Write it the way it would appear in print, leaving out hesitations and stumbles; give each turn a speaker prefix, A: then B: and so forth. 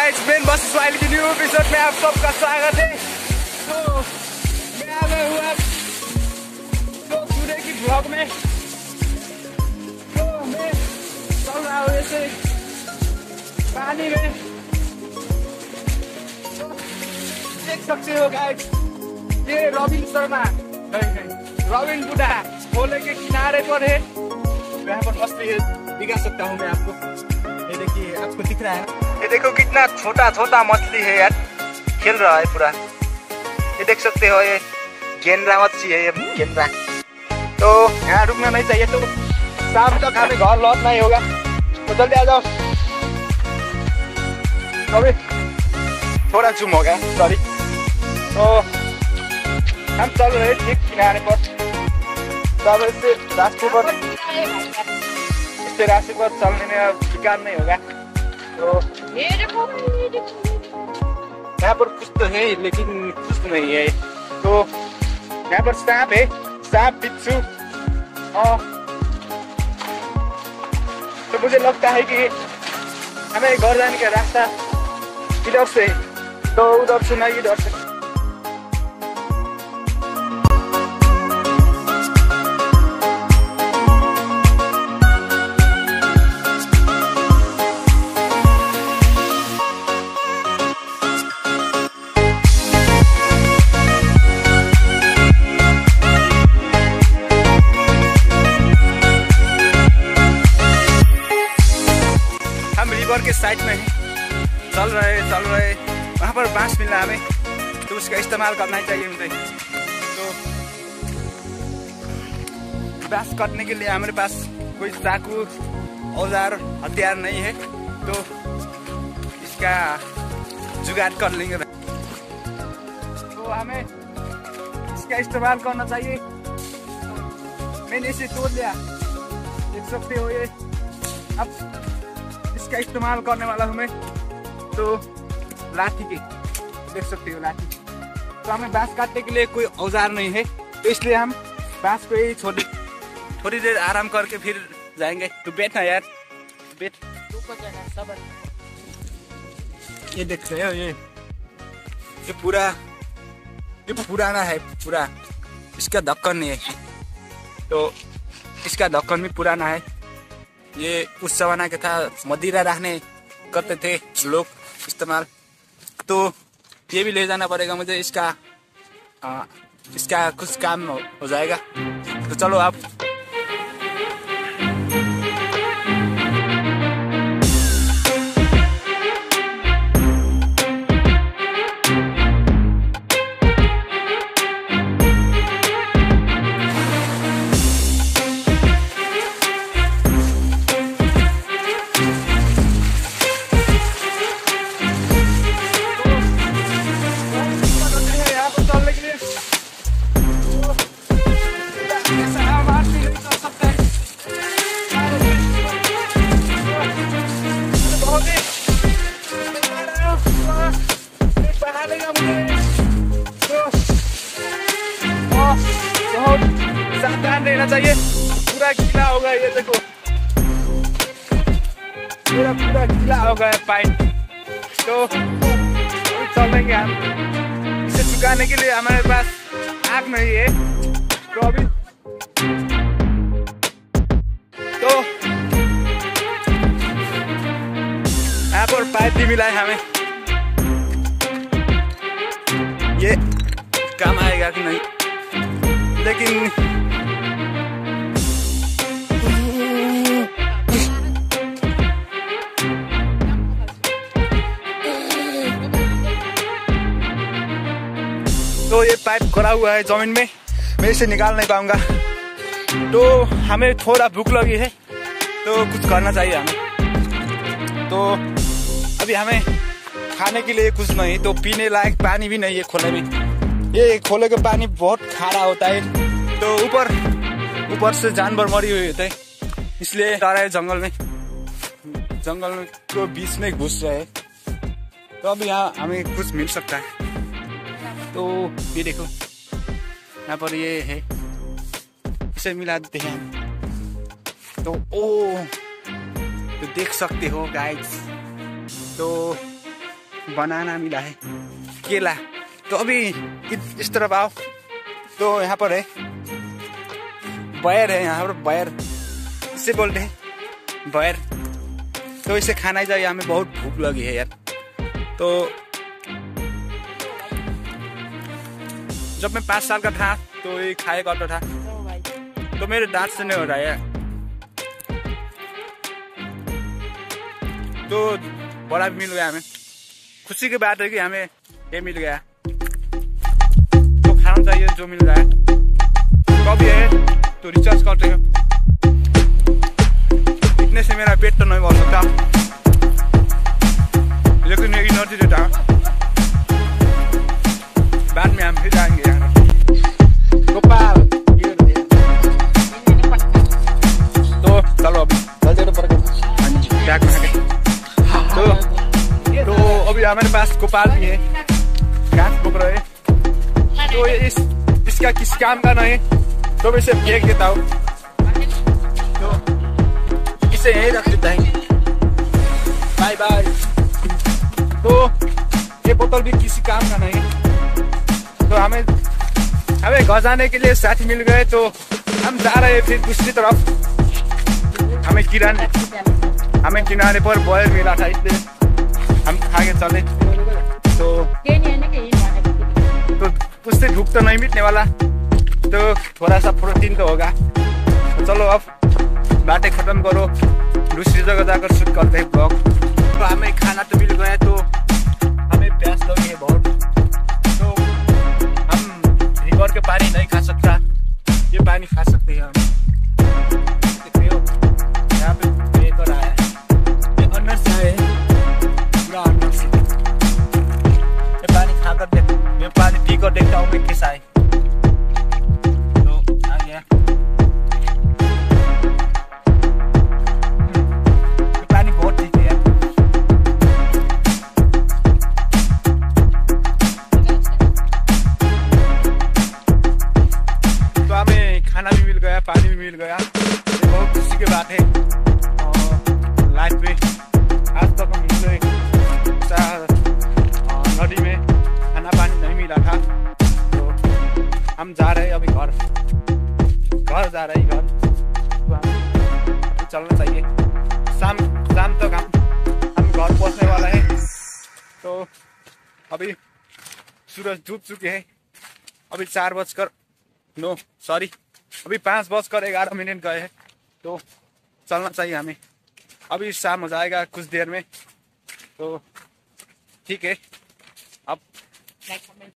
A: Guys, मेन बस style की न्यू एपिसोड में आप सबका स्वागत है। तो मैं आ गया हूँ अब तो सुबह की ब्लॉग में। तो मैं चल रहा हूँ ऐसे पानी में, तो देख सकते हो गाइस, ये रॉबिन शर्मा रॉबिन बुढ़ा खोले के किनारे पर है। यहाँ पर मछली है, दिखा सकता हूँ मैं आपको। ये देखिए, आपको दिख रहा है, ये देखो कितना छोटा छोटा मछली है यार, खेल रहा है पूरा। ये देख सकते हो, ये गेंडा मछली है, ये गेंडा। तो यहाँ रुकना नहीं चाहिए, तो शाम तक हमें घर लौटना ही होगा। तो जल्दी आ जाओ। अभी थोड़ा जूम हो गया, सॉरी। तो हम चल रहे ठीक किनारे पर, तब इससे रास्ते पर चलने में अब शिकार नहीं होगा। तो यहाँ पर कुछ तो है लेकिन कुछ तो नहीं है। तो यहाँ पर सांप है, सांप बिच्छू। तो मुझे लगता है कि हमें घर जाने का रास्ता इधर से, तो उधर से नहीं, इधर से। के साइड में चल रहे वहाँ पर बांस मिल रहा है हमें, तो उसका इस्तेमाल करना ही चाहिए मुझे। तो बांस काटने के लिए हमारे पास कोई चाकू औजार हथियार नहीं है, तो इसका जुगाड़ कर लेंगे। तो हमें इसका इस्तेमाल करना चाहिए। मैंने इसे तोड़ लिया, देख सकते हो। ये अब इसका इस्तेमाल करने वाला हूँ मैं, तो लाठी के, देख सकते हो लाठी। तो हमें बांस काटने के लिए कोई औजार नहीं है, तो इसलिए हम बांस को ही थोड़ी देर आराम करके फिर जाएंगे। तो बैठना यार, बैठ। ये देख रहे हो, ये पुराना है पूरा, इसका ढक्कन नहीं है, तो इसका ढक्कन भी पुराना है। ये उस जमाना के था, मदिरा रखने करते थे लोग इस्तेमाल। तो ये भी ले जाना पड़ेगा मुझे, इसका कुछ काम हो जाएगा। तो चलो आप। सावधान रहना चाहिए, पूरा गीला होगा। ये देखो, पूरा गीला हो गया पाइप। तो चलेंगे हम, इसे सुखाने के लिए हमारे पास आग नहीं है। तो अभी तो यहाँ पर पाइप भी मिला है हमें, ये काम आएगा कि नहीं, लेकिन तो ये पाइप खड़ा हुआ है जमीन में, मैं इसे निकाल नहीं पाऊंगा। तो हमें थोड़ा भूख लगी है, तो कुछ करना चाहिए हमें। तो अभी हमें खाने के लिए कुछ नहीं, तो पीने लायक पानी भी नहीं है खोले में। ये खोले का पानी बहुत खारा होता है, तो ऊपर से जानवर मरी हुई होते हैं, इसलिए डर है। जंगल को बीच में घुस रहे, तो अब यहाँ हमें कुछ मिल सकता है। तो ये देखो, यहाँ पर ये है, इसे मिला देते हैं। तो तो देख सकते हो गाइस, तो बनाना मिला है, केला। तो अभी इस तरफ आओ तो यहाँ पर है बैर है, यहाँ पर बैर इसे बोलते हैं बैर। तो इसे खाना ही चाहिए, हमें बहुत भूख लगी है यार। तो जब मैं 5 साल का था तो ये खाया करता था, तो मेरे दांत से नहीं हो रहा है। तो बड़ा भी मिल गया हमें, खुशी की बात है कि हमें ये मिल गया। तो खाना चाहिए जो मिल रहा है। कभी है तो रिचार्ज करते हैं, इतने से मेरा पेट तो नहीं भर सकता, लेकिन ये एनर्जी देता है। बाद में हम फिर जाएंगे यार। गोपाल तो चलो अभी बैग में आगे। तो अभी हमारे पास गोपाल भी है, घास भूख रहे। तो इसका किस काम का नहीं, तो मैं इसे फेंक देता हूँ, तो इसे यही रख देता है। Bye bye. तो ये बोतल भी किसी काम का नहीं। तो हमें घर जाने के लिए साथी मिल गए, तो हम जा रहे हैं फिर दूसरी तरफ। हमें किनारे पर बॉयल मिला था, इसलिए हम खा के चले। तो उससे भूख तो नहीं मिटने वाला, तो थोड़ा सा प्रोटीन तो होगा। तो चलो अब बातें खत्म करो, दूसरी जगह जाकर शूट करते हैं ब्लॉग। तो हमें खाना तो मिल गया, तो हमें प्यास लगी है बहुत। तो हम रिवर के पानी नहीं खा सकता, ये पानी खा सकते हैं हम। यहाँ पे ये कर रहा है, ये अंदर से है, पूरा अंदर से। ये पानी खा कर देख, ये पानी पी कर देखता हूँ मैं कैसा है। तो आ गया, ये पानी बहुत ठीक है यार। तो हमें खाना भी मिल गया, पानी भी मिल गया, ये बहुत खुशी की बात है। और लाइफ में आज तक हम नदी में खाना पानी नहीं मिला था। तो हम जा रहे हैं अभी घर जा रहे हैं घर। तो हम चलना चाहिए, शाम तक हम घर पहुंचने वाला है। तो अभी सूरज डूब चुके हैं, अभी 5:11 गए हैं। तो चलना चाहिए हमें, अभी शाम हो जाएगा कुछ देर में। तो ठीक है, अब